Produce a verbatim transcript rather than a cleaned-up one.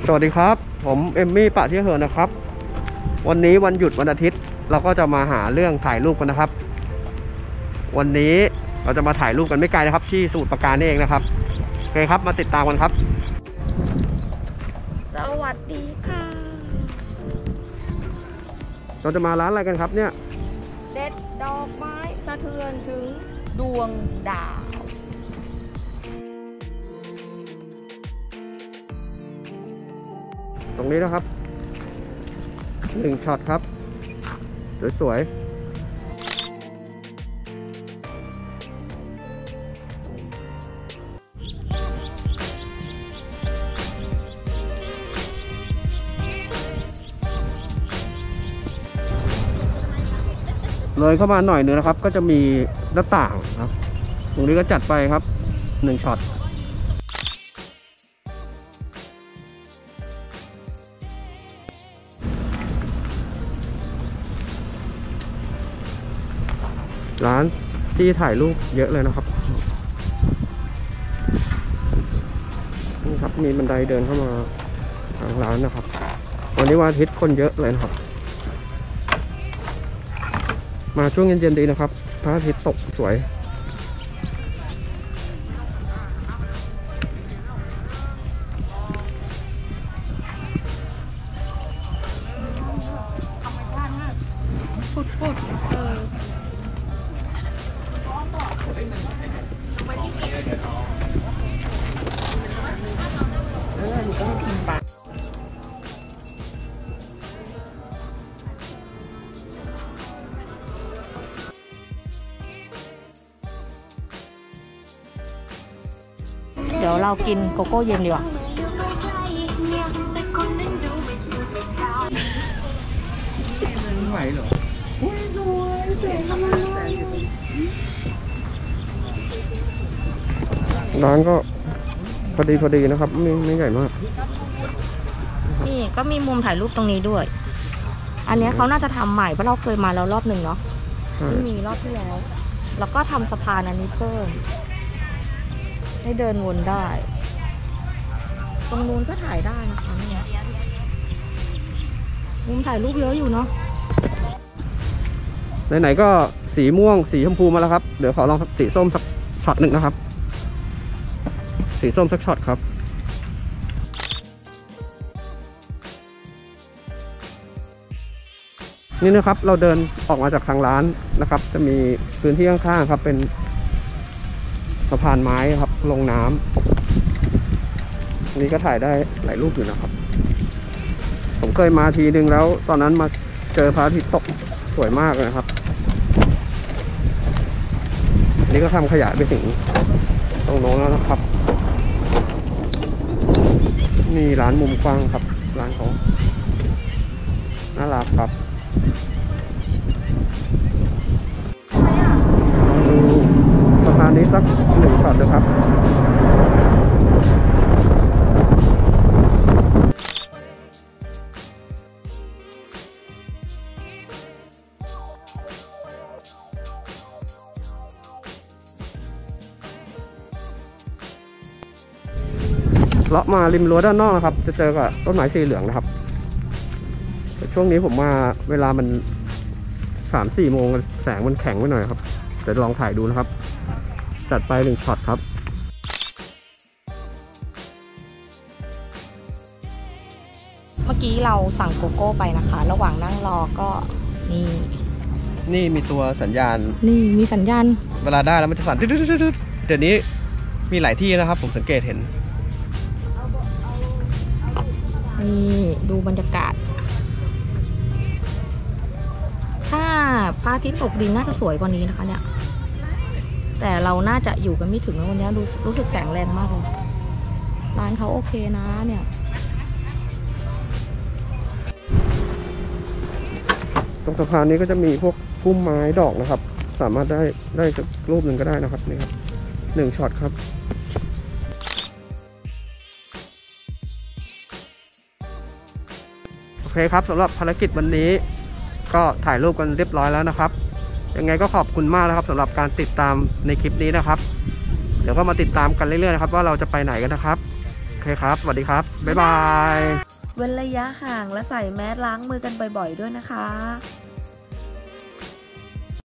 สวัสดีครับผมเอมมี่ปะเที่ยวเหอะนะครับวันนี้วันหยุดวันอาทิตย์เราก็จะมาหาเรื่องถ่ายรูปกันนะครับวันนี้เราจะมาถ่ายรูปกันไม่ไกลนะครับที่สมุทรปราการนี่เองนะครับโอเคครับมาติดตามกันครับสวัสดีค่ะเราจะมาร้านอะไรกันครับเนี่ยเด็ดดอกไม้สะเทือนถึงดวงดาวตรงนี้นะครับหนึ่งช็อตครับสวยๆเลยเข้ามาหน่อยนึงนะครับก็จะมีหน้าต่างครับตรงนี้ก็จัดไปครับหนึ่งช็อตร้านที่ถ่ายรูปเยอะเลยนะครับนี่ครับมีบันไดเดินเข้ามาทางร้านนะครับวันนี้วันอาทิตย์คนเยอะเลยนะครับมาช่วงเย็นๆดีนะครับพระอาทิตย์ตกสวยปุดปุดเออเดี๋ยวเรากินโกโก้เย็นดีกว่าไหวเหรอร้านก็พอดีพอดีนะครับไม่ไม่ใหญ่มากนี่ก็มีมุมถ่ายรูปตรงนี้ด้วยอันนี้เขาน่าจะทำใหม่เพราะเราเคยมาแล้วรอบหนึ่งเนาะที่มีรอบที่แล้วแล้วก็ทำสะพานอันนี้เพิ่มให้เดินวนได้ตรงนู้นก็ถ่ายได้นะคะเนี่ยมุมถ่ายรูปเยอะอยู่เนาะไหนๆก็สีม่วงสีชมพูมาแล้วครับเดี๋ยวขอลองสีส้มสักช็อตหนึ่งนะครับสีส้มสักช็อตครับนี่นะครับเราเดินออกมาจากทางร้านนะครับจะมีพื้นที่ข้างๆครับเป็นสะพานไม้ครับลงน้ำนี่ก็ถ่ายได้หลายรูปอยู่นะครับผมเคยมาทีนึงแล้วตอนนั้นมาเจอพระอาทิตย์ตกสวยมากเลยครับนี่ก็ทำขยายไปถึงตรงโน้นแล้วนะครับนี่ร้านมุมกว้างครับร้านเขาน่ารักครับดูสะพานนี้สักหนึ่งช็อตเลยครับเลาะมาริมรั้วด้านนอกนะครับจะเจอกับต้นไม้สีเหลืองนะครับแต่ช่วงนี้ผมมาเวลามันสามสี่โมงแสงมันแข็งไปหน่อยครับจะลองถ่ายดูนะครับจัดไปหนึ่งช็อตครับเมื่อกี้เราสั่งโกโก้ไปนะคะระหว่างนั่งรอก็นี่นี่มีตัวสัญญาณนี่มีสัญญาณเวลาได้แล้วมันจะสั่นดึ๊ดๆๆเดี๋ยวนี้มีหลายที่นะครับผมสังเกตเห็นนี่ดูบรรยากาศถ้าพระอาทิตย์ตกดินน่าจะสวยกว่านี้นะคะเนี่ยแต่เราน่าจะอยู่กันไม่ถึงแล้ววันนี้รู้รู้สึกแสงแรงมากเลยร้านเขาโอเคนะเนี่ยตรงสะพานนี้ก็จะมีพวกพุ่มไม้ดอกนะครับสามารถได้ได้สักรูปหนึ่งก็ได้นะครับนี่ครับหนึ่งช็อตครับโอเคครับสำหรับภารกิจวันนี้ก็ถ่ายรูปกันเรียบร้อยแล้วนะครับยังไงก็ขอบคุณมากนะครับสำหรับการติดตามในคลิปนี้นะครับเดี๋ยวก็มาติดตามกันเรื่อยๆนะครับว่าเราจะไปไหนกันนะครับเคครับสวัสดีครับบ๊ายบายเว้นระยะห่างและใส่แมสล้างมือกันบ่อยๆด้วยนะคะ